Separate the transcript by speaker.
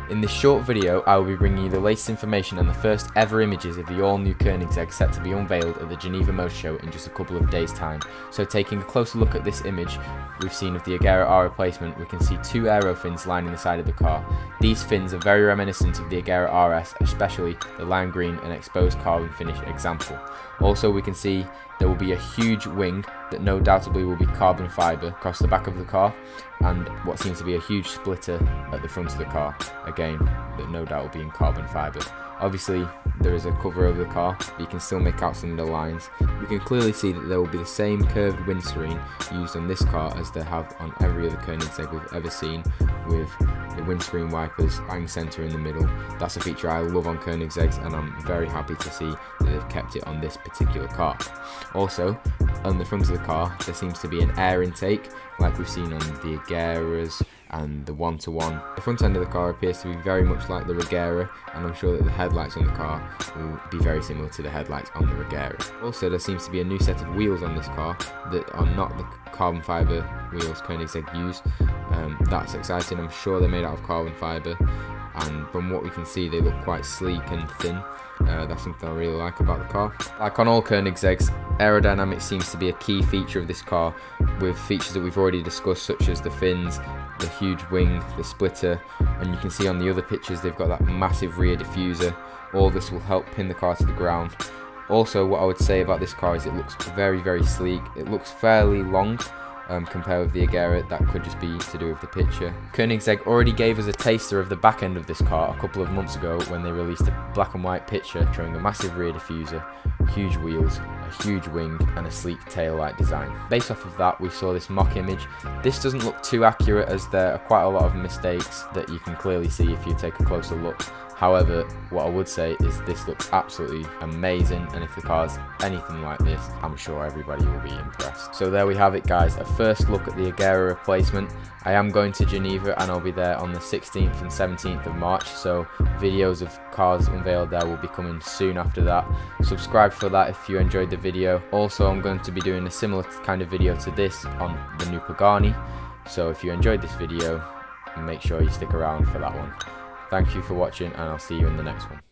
Speaker 1: In this short video, I will be bringing you the latest information and the first ever images of the all-new Koenigsegg set to be unveiled at the Geneva Motor Show in just a couple of days' time. So taking a closer look at this image we've seen of the Agera R replacement, we can see two aero fins lining the side of the car. These fins are very reminiscent of the Agera RS, especially the lime green and exposed carbon finish example. Also, we can see there will be a huge wing that no doubtably will be carbon fibre across the back of the car, and what seems to be a huge splitter at the front of the car, again that no doubt will be in carbon fibre. Obviously there is a cover over the car, but you can still make out some of the lines. We can clearly see that there will be the same curved windscreen used on this car as they have on every other Koenigsegg we've ever seen, with the windscreen wipers bang centre in the middle. That's a feature I love on Koenigsegg's, and I'm very happy to see that they've kept it on this particular car. Also, on the front of the car there seems to be an air intake like we've seen on the Ageras and the 1-to-1. The front end of the car appears to be very much like the Regera, and I'm sure that the headlights on the car will be very similar to the headlights on the Regera. Also, there seems to be a new set of wheels on this car that are not the carbon fibre wheels Koenigsegg use. That's exciting. I'm sure they're made out of carbon fibre, and from what we can see they look quite sleek and thin. That's something I really like about the car. Like on all Koenigseggs, aerodynamics seems to be a key feature of this car, with features that we've already discussed such as the fins, the huge wing, the splitter, and you can see on the other pictures they've got that massive rear diffuser. All this will help pin the car to the ground. Also, what I would say about this car is it looks very sleek. It looks fairly long compared with the Agera. That could just be to do with the picture. Koenigsegg already gave us a taster of the back end of this car a couple of months ago when they released a black and white picture showing a massive rear diffuser, huge wheels, a huge wing and a sleek tail-light design. Based off of that, we saw this mock image. This doesn't look too accurate as there are quite a lot of mistakes that you can clearly see if you take a closer look. However, what I would say is this looks absolutely amazing, and if the car's anything like this, I'm sure everybody will be impressed. So there we have it, guys, a first look at the Agera replacement. I am going to Geneva and I'll be there on the 16th and 17th of March, so videos of cars unveiled there will be coming soon after that. Subscribe for that if you enjoyed the video. Also, I'm going to be doing a similar kind of video to this on the new Pagani, so if you enjoyed this video, make sure you stick around for that one. Thank you for watching, and I'll see you in the next one.